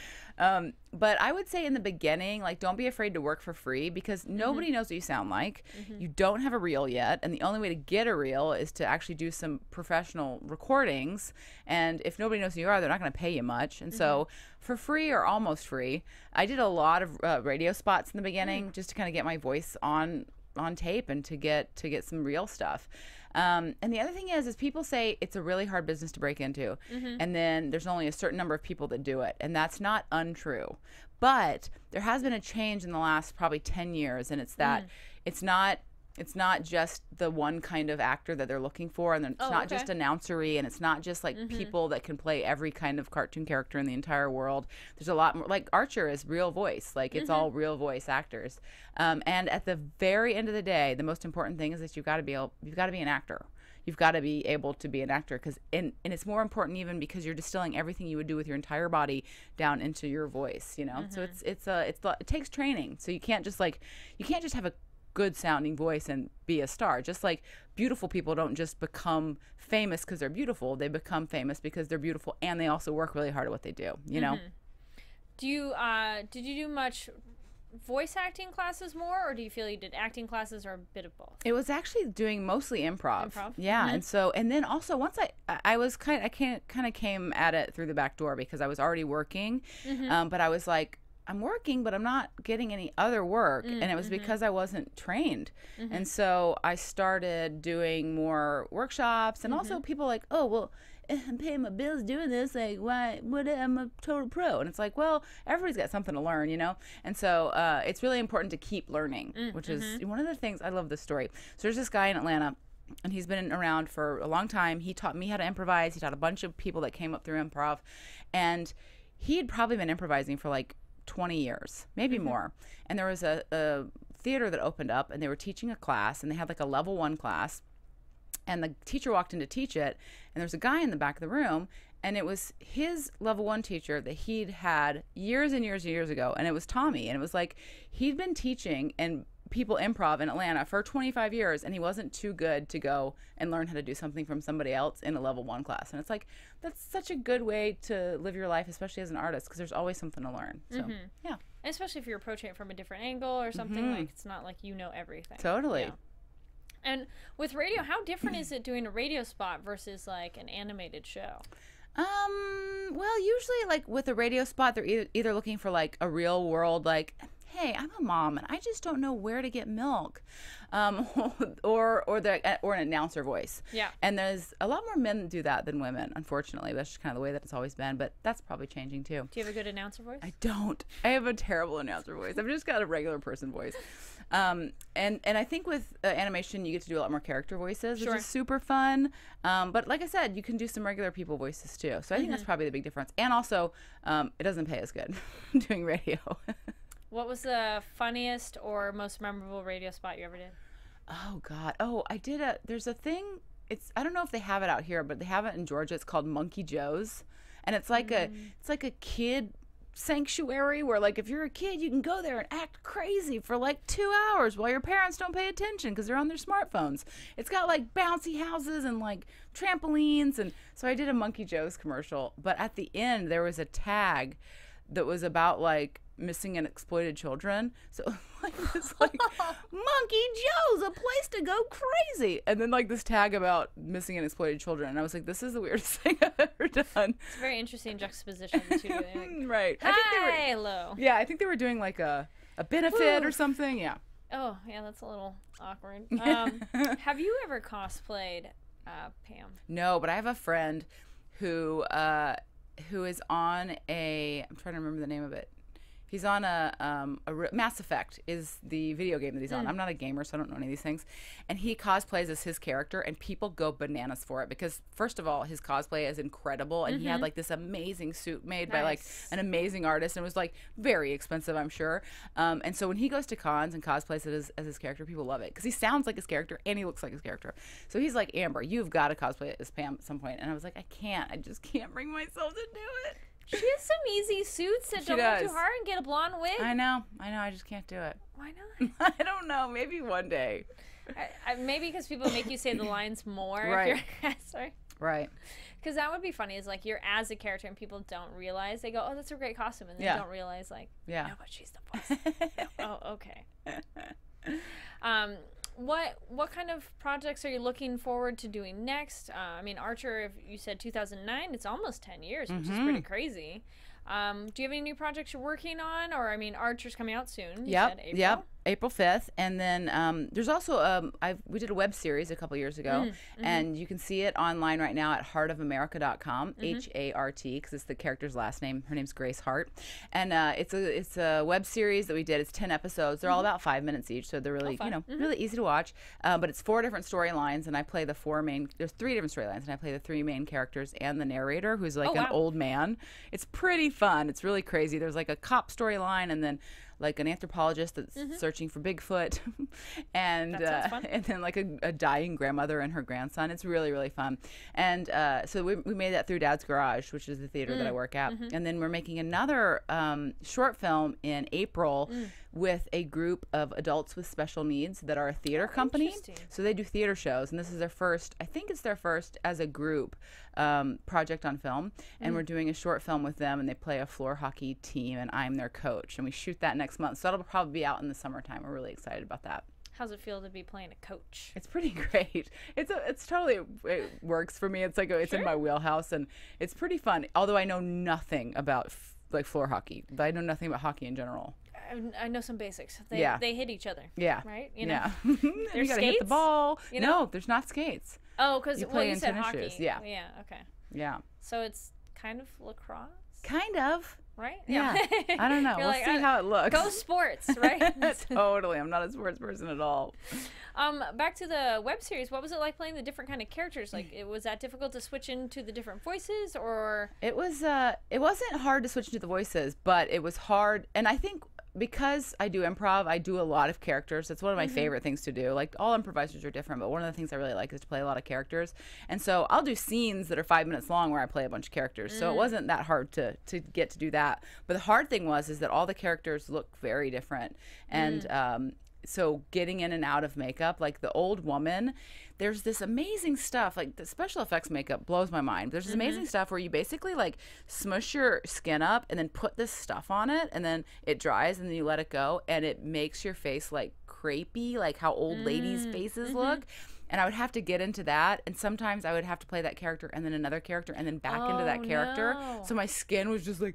But I would say in the beginning, like, don't be afraid to work for free, because nobody knows what you sound like. You don't have a reel yet, and the only way to get a reel is to actually do some professional recordings. And if nobody knows who you are, they're not going to pay you much. And so for free or almost free, I did a lot of radio spots in the beginning just to kind of get my voice on tape and to get some real stuff. And the other thing is people say it's a really hard business to break into, and then there's only a certain number of people that do it, and that's not untrue. But there has been a change in the last probably 10 years, and it's that it's It's not just the one kind of actor that they're looking for, and it's not just announcery, and it's not just like people that can play every kind of cartoon character in the entire world. There's a lot more. Like Archer is real voice, like it's all real voice actors. And at the very end of the day, the most important thing is that you've got to be an actor. You've got to be able to be an actor, and it's more important even because you're distilling everything you would do with your entire body down into your voice. You know, so it takes training. So you can't just have a good sounding voice and be a star. Just like beautiful people don't just become famous because they're beautiful. They become famous because they're beautiful and they also work really hard at what they do, you know? Do you did you do much voice acting classes more, or do you feel you did acting classes, or a bit of both? It was actually doing mostly improv. Yeah. And then also once I was kind of came at it through the back door because I was already working, but I was like, I'm working, but I'm not getting any other work. And it was because I wasn't trained. And so I started doing more workshops, and also people like, oh, well, I'm paying my bills doing this. Like, why? I'm a total pro. And it's like, well, everybody's got something to learn, you know? And so it's really important to keep learning, which is one of the things. I love this story. So there's this guy in Atlanta, and he's been around for a long time. He taught me how to improvise. He taught a bunch of people that came up through improv. And he had probably been improvising for like 20 years, maybe more. And there was a theater that opened up, and they were teaching a class, and they had like a level 1 class, and the teacher walked in to teach it, and there was a guy in the back of the room, and it was his level 1 teacher that he'd had years and years and years ago, and it was Tommy. And it was like he'd been teaching and people improv in Atlanta for 25 years, and he wasn't too good to go and learn how to do something from somebody else in a level 1 class. And it's like, that's such a good way to live your life, especially as an artist, because there's always something to learn. So yeah, and especially if you're approaching it from a different angle or something, like it's not like you know everything. Totally. Yeah. And with radio, how different is it doing a radio spot versus like an animated show? Well, usually like with a radio spot, they're either looking for like a real world, like, hey, I'm a mom and I just don't know where to get milk, or an announcer voice. Yeah. And there's a lot more men that do that than women, unfortunately. That's just kind of the way that it's always been, but that's probably changing too. Do you have a good announcer voice? I don't. I have a terrible announcer voice. I've just got a regular person voice. And I think with animation, you get to do a lot more character voices, which is super fun. But like I said, you can do some regular people voices too. So I think that's probably the big difference. And also, it doesn't pay as good doing radio. What was the funniest or most memorable radio spot you ever did? Oh God. Oh, there's a thing. I don't know if they have it out here, but they have it in Georgia. It's called Monkey Joe's. And it's like a kid sanctuary where, like, if you're a kid, you can go there and act crazy for like 2 hours while your parents don't pay attention because they're on their smartphones. It's got like bouncy houses and like trampolines. And so I did a Monkey Joe's commercial, but at the end there was a tag that was about like missing and exploited children. So like this, like, Monkey Joe's, a place to go crazy, and then like this tag about missing and exploited children, and I was like, this is the weirdest thing I've ever done. It's a very interesting juxtaposition of the two. Like, right. Hello. Yeah, I think they were doing like a benefit or something. Yeah. Oh yeah, that's a little awkward. Have you ever cosplayed Pam? No, but I have a friend who is on I'm trying to remember the name of it. He's on Mass Effect is the video game that he's on. I'm not a gamer, so I don't know any of these things. And he cosplays as his character, and people go bananas for it because, first of all, his cosplay is incredible, and he had like this amazing suit made by like an amazing artist, and it was like very expensive, I'm sure. And so when he goes to cons and cosplays it as his character, people love it because he sounds like his character and he looks like his character. So he's like, Amber, you've got to cosplay as Pam at some point. And I was like, I just can't bring myself to do it. She has some easy suits that don't look too hard and get a blonde wig. I know. I just can't do it. Why not? I don't know. Maybe one day. Maybe because people make you say the lines more. Right. Sorry. Right. Because that would be funny. Is like you're as a character and people don't realize. They go, oh, that's a great costume. And they don't realize, like, no, but she's the boss. Oh, okay. What kind of projects are you looking forward to doing next? I mean, Archer, if you said 2009, it's almost 10 years, which is pretty crazy. Do you have any new projects you're working on? Or, I mean, Archer's coming out soon. You said April. April 5th. And then there's also, we did a web series a couple years ago, and you can see it online right now at heartofamerica.com, H-A-R-T, because it's the character's last name. Her name's Grace Hart. And it's a web series that we did. It's 10 episodes. They're all about 5 minutes each, so they're really, really easy to watch. But it's 4 different storylines, and I play the 4 main, there's 3 different storylines, and I play the 3 main characters and the narrator, who's like an old man. It's pretty fun. It's really crazy. There's like a cop storyline, and then like an anthropologist that's searching for Bigfoot, and then like a dying grandmother and her grandson. It's really, really fun. And so we made that through Dad's Garage, which is the theater that I work at. And then we're making another short film in April with a group of adults with special needs that are a theater company. So they do theater shows, and this is their first, I think it's their first as a group project on film. And we're doing a short film with them, and they play a floor hockey team, and I'm their coach. And we shoot that next month, so that'll probably be out in the summertime. We're really excited about that. How's it feel to be playing a coach? It's pretty great. It's totally, it works for me. It's like it's in my wheelhouse, and it's pretty fun. Although I know nothing about like floor hockey, but I know nothing about hockey in general. I know some basics. They hit each other. Yeah. Right? You know? You gotta hit the ball. You know? No, there's not skates. Oh, because you play you in said tennis hockey. shoes. Yeah. Yeah. Okay. Yeah. So it's kind of lacrosse. Kind of. Right? Yeah. I don't know. We'll see how it looks. Go sports, right? Totally. I'm not a sports person at all. Back to the web series. What was it like playing the different kind of characters? Like, was that difficult to switch into the different voices, or? It was. It wasn't hard to switch into the voices, but it was hard. And I think because I do improv, I do a lot of characters. It's one of my favorite things to do. Like, all improvisers are different, but one of the things I really like is to play a lot of characters. And so I'll do scenes that are 5 minutes long where I play a bunch of characters. So it wasn't that hard to get to do that. But the hard thing is that all the characters look very different. And so getting in and out of makeup, like the old woman, there's this amazing stuff, like the special effects makeup blows my mind. There's this amazing stuff where you basically like smush your skin up and then put this stuff on it, and then it dries, and then you let it go, and it makes your face like crepey, like how old ladies' faces look. And I would have to get into that, and sometimes I would have to play that character and then another character and then back into that character. No. So my skin was just like,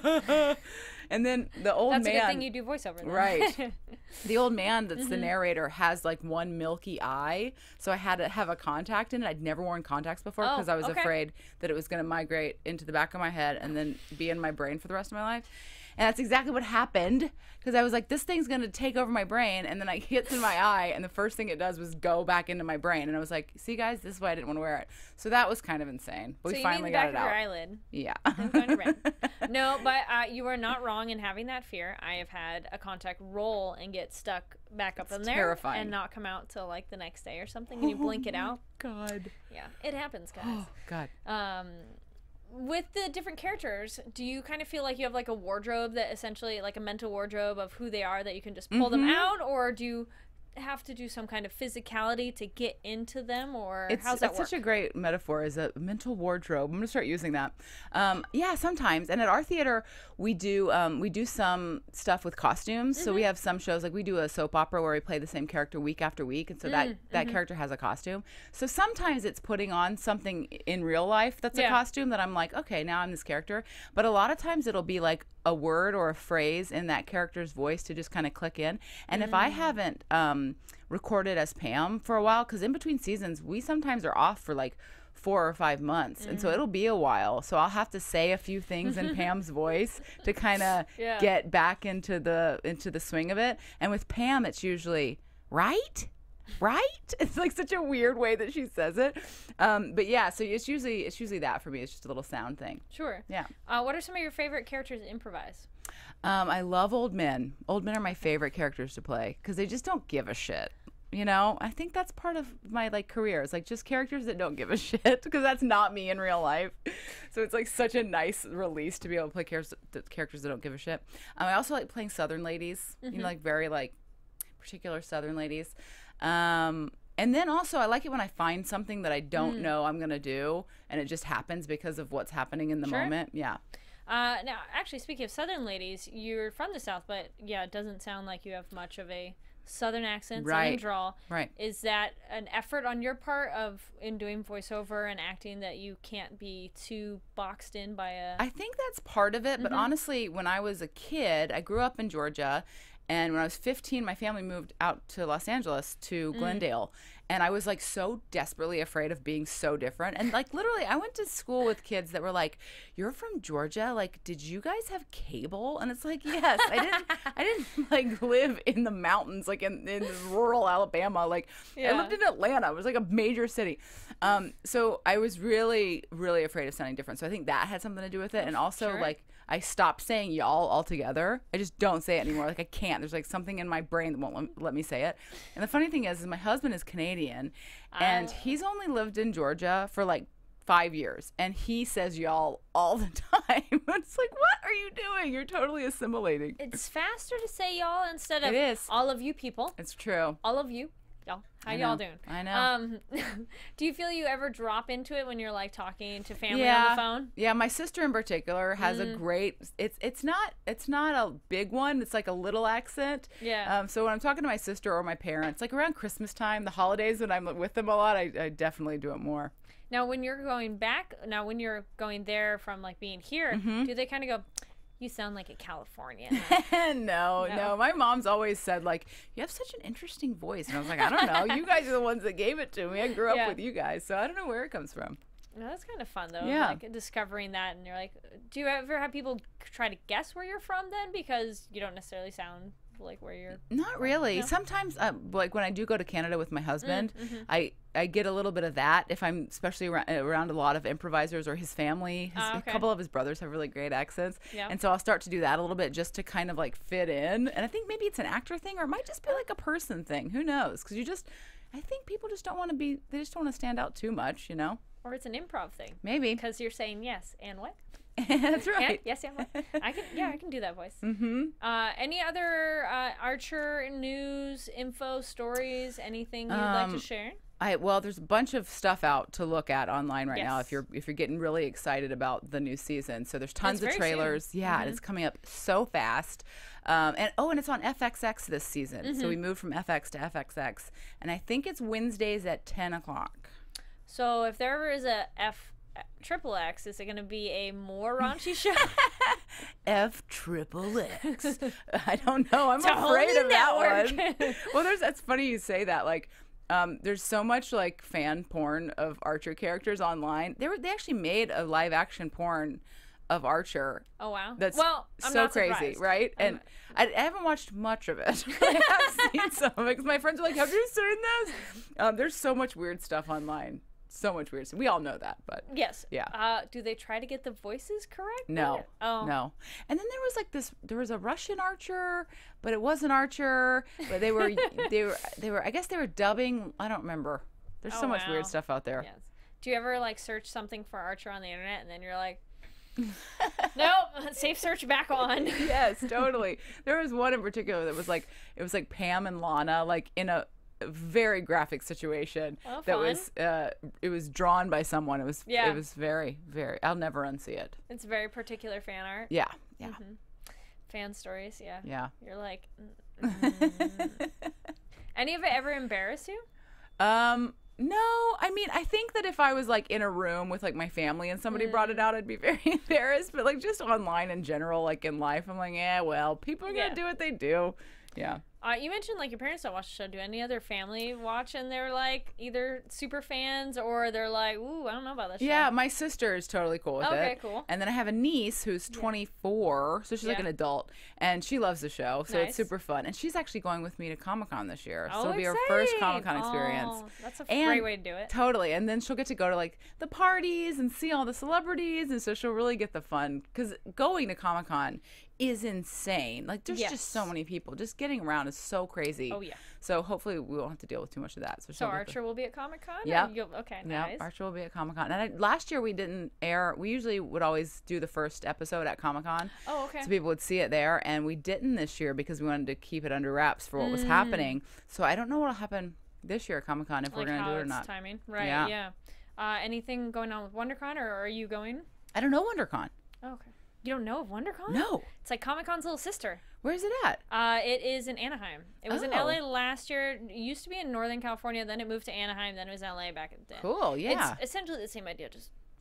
and then the old man. That's a good thing you do voiceover, then. Right. The old man that's the narrator has like one milky eye, so I had to have a contact in it. I'd never worn contacts before because I was afraid that it was going to migrate into the back of my head and then be in my brain for the rest of my life. And that's exactly what happened, because I was like, this thing's going to take over my brain, and then it hits in my eye, and the first thing it does was go back into my brain. And I was like, see, guys, this is why I didn't want to wear it. So that was kind of insane. But we finally got it out. So you mean the back Yeah. of your eyelid. No, but you are not wrong in having that fear. I have had a contact roll and get stuck back up in there. Terrifying. And not come out till like the next day or something, and you blink it out. God. Yeah, it happens, guys. Oh, God. With the different characters, do you kind of feel like you have like a wardrobe that essentially, like a mental wardrobe of who they are that you can just pull them out, or do you have to do some kind of physicality to get into them, or how's that work? It's such a great metaphor, is a mental wardrobe. I'm gonna start using that. Yeah, sometimes. And at our theater, we do some stuff with costumes. So we have some shows, like we do a soap opera where we play the same character week after week, and so that character has a costume. So sometimes it's putting on something in real life that's a costume that I'm like, okay, now I'm this character. But a lot of times it'll be like a word or a phrase in that character's voice to just kind of click in. And if I haven't recorded as Pam for a while, because in between seasons we sometimes are off for like 4 or 5 months, and so it'll be a while, so I'll have to say a few things in Pam's voice to kind of get back into the swing of it. And with Pam, it's usually right. It's like such a weird way that she says it, but yeah, so it's usually that for me. It's just a little sound thing. Sure. Yeah. What are some of your favorite characters to improvise? I love old men. Old men are my favorite characters to play because they just don't give a shit. You know, I think that's part of my like career. It's like just characters that don't give a shit, because that's not me in real life. So it's like such a nice release to be able to play characters that don't give a shit. I also like playing Southern ladies. You know, like very like particular Southern ladies. And then also I like it when I find something that I don't know I'm gonna do, and it just happens because of what's happening in the moment. Yeah. Now, actually, speaking of Southern ladies, you're from the South, but yeah, it doesn't sound like you have much of a Southern accent, Southern drawl. Right. Is that an effort on your part in doing voiceover and acting that you can't be too boxed in by a... I think that's part of it, but honestly, when I was a kid, I grew up in Georgia, And when I was 15, my family moved out to Los Angeles, to Glendale. And I was like so desperately afraid of being so different. And like literally, I went to school with kids that were like, "You're from Georgia? Like, did you guys have cable?" And it's like, yes, I didn't like live in the mountains, like in rural Alabama. Like I lived in Atlanta. It was like a major city. So I was really, really afraid of sounding different. So I think that had something to do with it. And also like I stopped saying y'all altogether. I just don't say it anymore. Like I can't. There's like something in my brain that won't let me say it. And the funny thing is my husband is Canadian, and he's only lived in Georgia for like 5 years, and he says y'all all the time. It's like, what are you doing? You're totally assimilating. It's faster to say y'all instead of all of you people. It's true. All of you. Y'all. How y'all doing? I know. Do you feel you ever drop into it when you're like talking to family on the phone? Yeah, my sister in particular has a great. It's not a big one. It's like a little accent. Yeah. So when I'm talking to my sister or my parents, like around Christmas time, the holidays when I'm with them a lot, I definitely do it more. Now, when you're going there from like being here, do they kind of go, "You sound like a Californian"? No. My mom's always said, like, "You have such an interesting voice." And I was like, I don't know. You guys are the ones that gave it to me. I grew up with you guys, so I don't know where it comes from. No, that's kind of fun, though. Yeah. Like, discovering that, and you're like, do you ever have people try to guess where you're from then? Because you don't necessarily sound like where you're Not really. No? Sometimes like when I do go to Canada with my husband, I get a little bit of that if I'm especially around a lot of improvisers or his family. A couple of his brothers have really great accents, and so I'll start to do that a little bit just to kind of like fit in. And I think maybe it's an actor thing, or it might just be like a person thing. Who knows? Because I think people just don't want to be, they just don't want to stand out too much, you know? Or it's an improv thing. Maybe. Because you're saying yes and what? That's right. And, yes, and what? I can do that voice. Any other Archer news, info, stories, anything you'd like to share? Well, there's a bunch of stuff out to look at online right now if you're getting really excited about the new season. So there's tons of trailers. Soon. Yeah, and it's coming up so fast. And it's on FXX this season. So we moved from FX to FXX, and I think it's Wednesdays at 10 o'clock. So if there ever is a XXX, is it going to be a more raunchy show? FXXX. I don't know. I'm afraid of that one. Well, that's funny you say that. Like, there's so much like fan porn of Archer characters online. They actually made a live action porn of Archer. Oh wow! That's I'm so not crazy, surprised. Right? And I haven't watched much of it. I have seen some of it because my friends are like, "Have you seen this?" There's so much weird stuff online. So much weird stuff. We all know that, but yes, yeah. Do they try to get the voices correct? No, no. And then there was like this. There was a Russian Archer, but it wasn't Archer. But they were. I guess they were dubbing. I don't remember. There's so much weird stuff out there. Yes. Do you ever like search something for Archer on the internet and then you're like, nope, safe search back on? Yes, totally. There was one in particular that was like, it was like Pam and Lana like in a very graphic situation that was it was drawn by someone. It was very, very, I'll never unsee it. It's very particular fan art. Yeah. Fan stories. Yeah. You're like, any of it ever embarrass you? No, I mean, I think that if I was like in a room with like my family and somebody brought it out, I'd be very embarrassed. But like just online in general, like in life, I'm like, yeah, well, people are gonna do what they do. Yeah. You mentioned like your parents don't watch the show. Do any other family watch and they're like either super fans or they're like, ooh, I don't know about this show? Yeah, my sister is totally cool with it. Okay, cool. And then I have a niece who's 24, so she's like an adult, and she loves the show, so it's super fun. And she's actually going with me to Comic-Con this year, so it'll be her first Comic-Con experience. That's a great way to do it. Totally. And then she'll get to go to like the parties and see all the celebrities, and so she'll really get the fun, because going to Comic-Con is insane. Like there's just so many people. Just getting around is so crazy. Oh yeah. So hopefully we won't have to deal with too much of that. So Archer will be at Comic-Con? Yeah. Okay, nice. Yeah, Archer will be at Comic-Con. And last year we didn't air. We usually would always do the first episode at Comic-Con. Oh, okay. So people would see it there, and we didn't this year because we wanted to keep it under wraps for what was happening. So I don't know what'll happen this year at Comic-Con, if we're going to do it or not. Timing. Right, yeah. Anything going on with WonderCon, or are you going? I don't know WonderCon. Oh, okay. You don't know of WonderCon? No. It's like Comic-Con's little sister. Where's it at? It is in Anaheim. It was in LA last year. It used to be in Northern California. Then it moved to Anaheim. Then it was in LA back in the day. Cool, yeah. It's essentially the same idea, just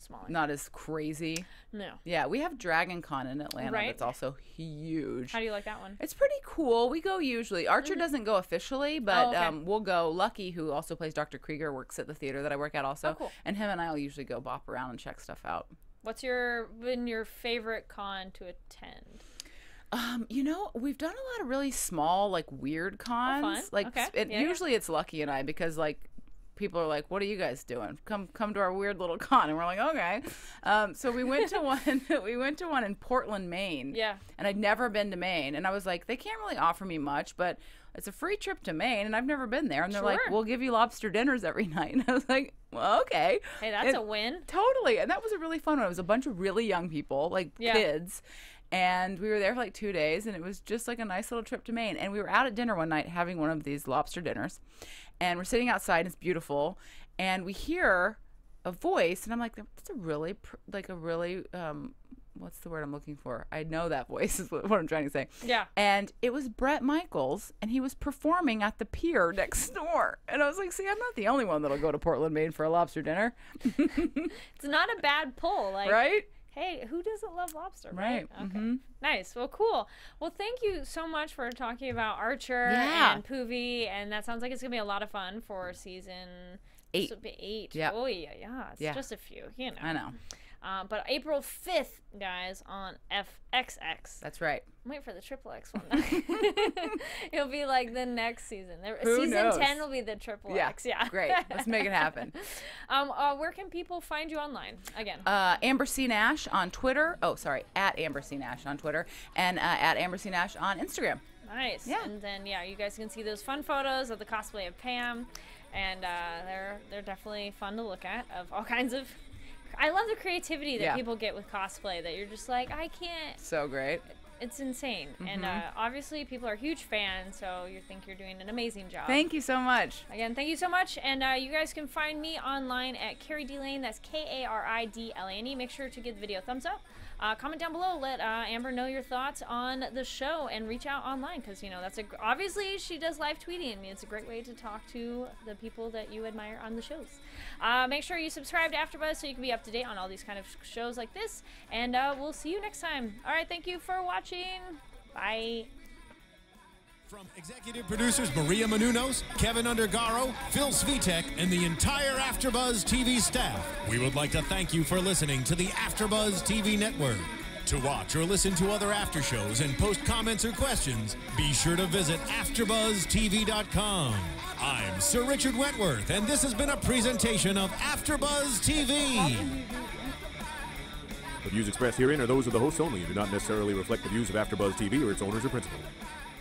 smaller. Not as crazy. No. Yeah, we have Dragon Con in Atlanta. Right. That's also huge. How do you like that one? It's pretty cool. We go usually. Archer doesn't go officially, but we'll go. Lucky, who also plays Dr. Krieger, works at the theater that I work at also. Oh, cool. And him and I will usually go bop around and check stuff out. What's been your favorite con to attend? You know, we've done a lot of really small, like weird cons. Fun. Like, Okay. Usually it's Lucky and I, because like people are like, "What are you guys doing? Come to our weird little con." And we're like, "Okay." So we went to one. We went to one in Portland, Maine. Yeah. And I'd never been to Maine, and I was like, they can't really offer me much, but it's a free trip to Maine, and I've never been there. And they're like, "We'll give you lobster dinners every night." And I was like, "Well, okay." Hey, that's a win. Totally. And that was a really fun one. It was a bunch of really young people, like kids. And we were there for like 2 days, and it was just like a nice little trip to Maine. And we were out at dinner one night having one of these lobster dinners, and we're sitting outside, and it's beautiful, and we hear a voice, and I'm like, that's a really, what's the word I'm looking for? I know that voice is what I'm trying to say. Yeah. And it was Bret Michaels, and he was performing at the pier next door. And I was like, see, I'm not the only one that'll go to Portland, Maine for a lobster dinner. It's not a bad pull. Like, right? Hey, who doesn't love lobster? Right. Okay. Nice. Well, cool. Well, thank you so much for talking about Archer and Poovey, and that sounds like it's gonna be a lot of fun for season 8. So 8. Yeah. Oh yeah. It's just a few, you know. I know. But April 5th, guys, on FXX. That's right. I'm waiting for the XXX one. It'll be like the next season. Who knows? Season 10 will be the XXX. Yeah. Great. Let's make it happen. Where can people find you online again? Amber C. Nash on Twitter. Oh, sorry. At Amber C. Nash on Twitter. And at Amber C. Nash on Instagram. Nice. Yeah. And then, you guys can see those fun photos of the cosplay of Pam. And they're definitely fun to look at, of all kinds of... I love the creativity that people get with cosplay, that you're just like, I can't. So great. It's insane. And obviously people are huge fans, so you think you're doing an amazing job. Thank you so much. Again, thank you so much. And you guys can find me online at Kari Lane. That's Karidlane. Make sure to give the video a thumbs up. Comment down below. Let Amber know your thoughts on the show, and reach out online, because, you know, obviously she does live tweeting. It's a great way to talk to the people that you admire on the shows. Make sure you subscribe to AfterBuzz so you can be up to date on all these kind of shows like this. And we'll see you next time. All right, thank you for watching. Bye. From executive producers Maria Menounos, Kevin Undergaro, Phil Svitek, and the entire AfterBuzz TV staff, we would like to thank you for listening to the AfterBuzz TV network. To watch or listen to other after shows and post comments or questions, be sure to visit AfterBuzzTV.com. I'm Sir Richard Wentworth, and this has been a presentation of AfterBuzz TV. The views expressed herein are those of the hosts only and do not necessarily reflect the views of AfterBuzz TV or its owners or principals.